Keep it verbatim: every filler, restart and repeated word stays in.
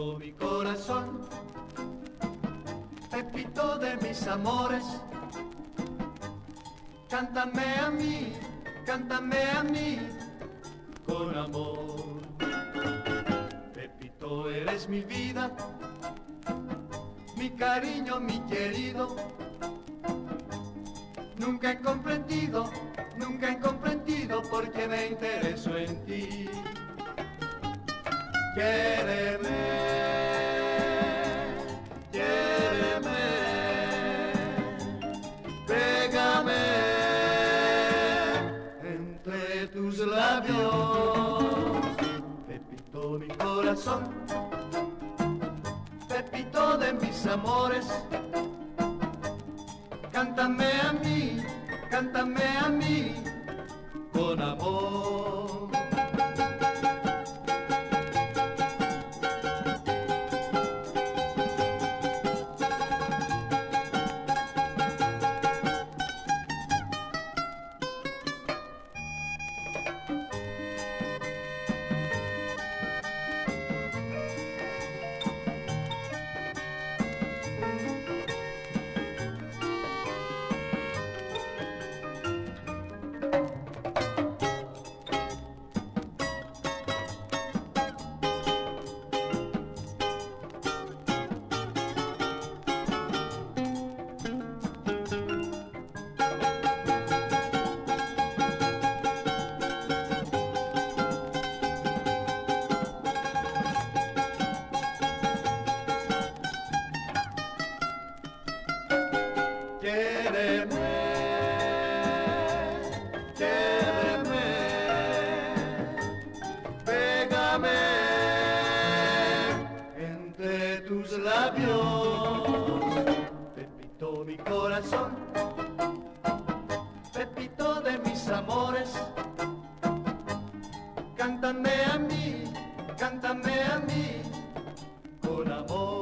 Pepito mi corazón, Pepito de mis amores, cántame a mí, cántame a mí con amor. Pepito, eres mi vida, mi cariño, mi querido. Nunca he comprendido, nunca he comprendido por qué me intereso en ti. Quiéreme, quiéreme, pégame entre tus labios. Pepito mi corazón, Pepito de mis amores, cántame a mí, cántame a mí con amor. Quiéreme, quiéreme, pégame entre tus labios. Pepito mi corazón, Pepito de mis amores, cántame a mí, cántame a mí con amor.